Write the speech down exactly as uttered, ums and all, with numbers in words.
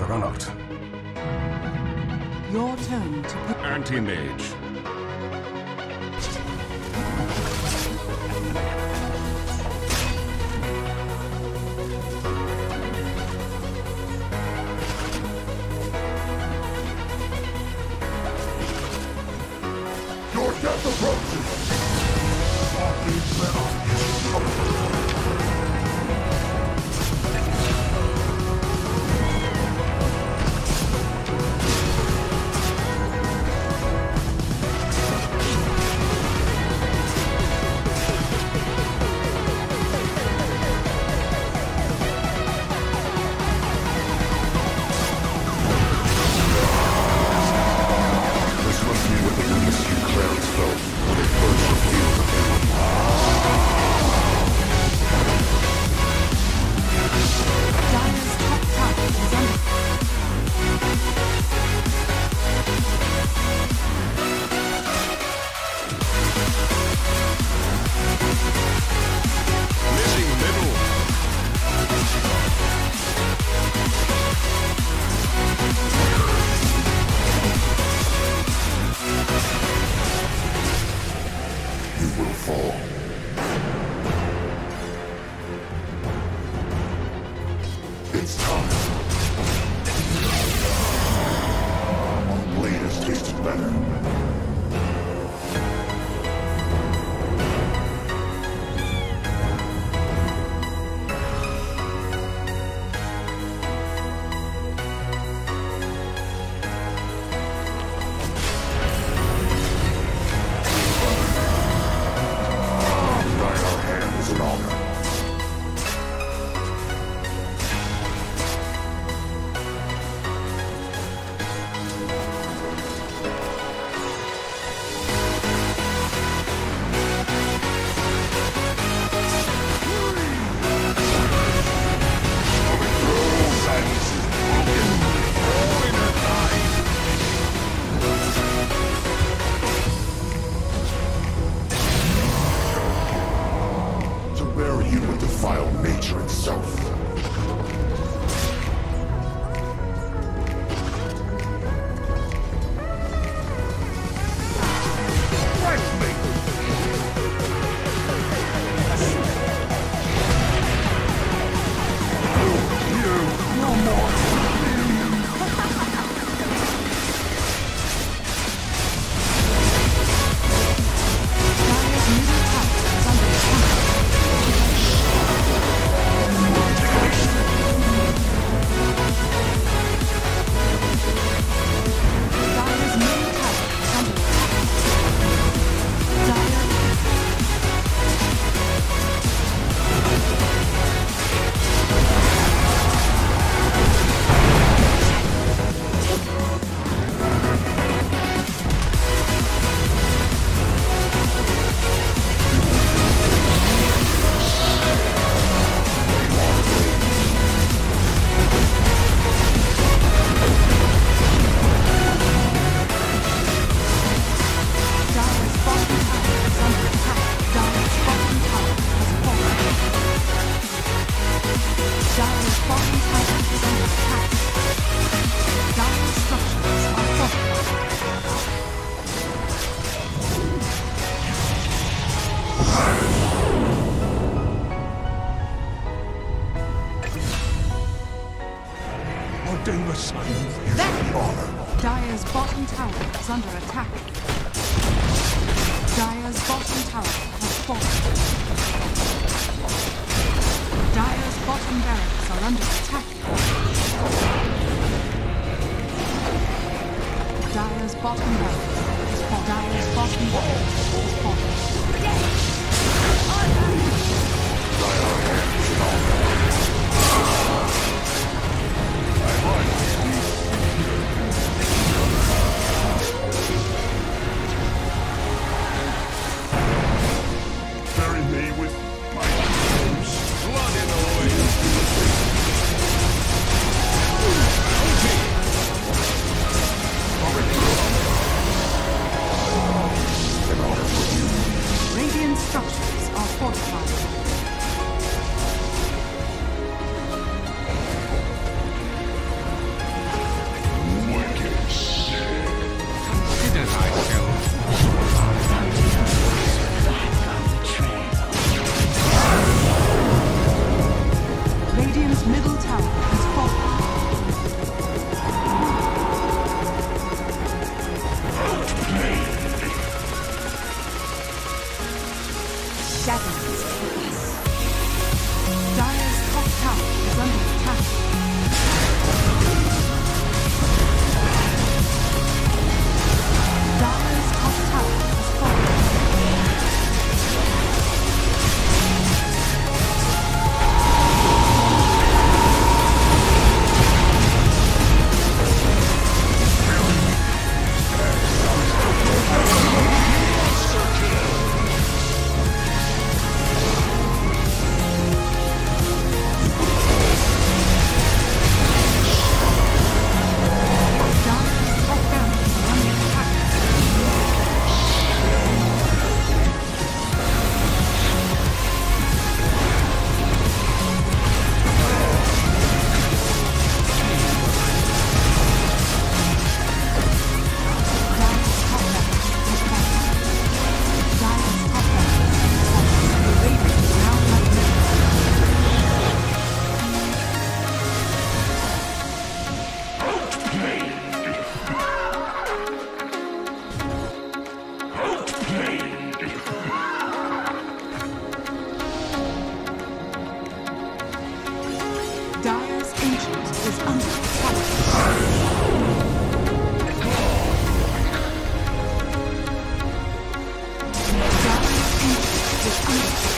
to run out. Your turn to put Anti-mage. Your death approaches! Walking metal is over. It's time. Our blade has tasted better. Nature itself. Dire's bottom tower is under attack. Dire's bottom tower has fallen. Dire's bottom barracks are under attack. Dire's bottom barracks is fallen. Dire's bottom barracks is fallen. Radiant structures are fortified. Shadows pass. Dire's top tower is under attack. Dire's top tower has fallen. Dire's ancient is under attack. Dire's ancient is under attack.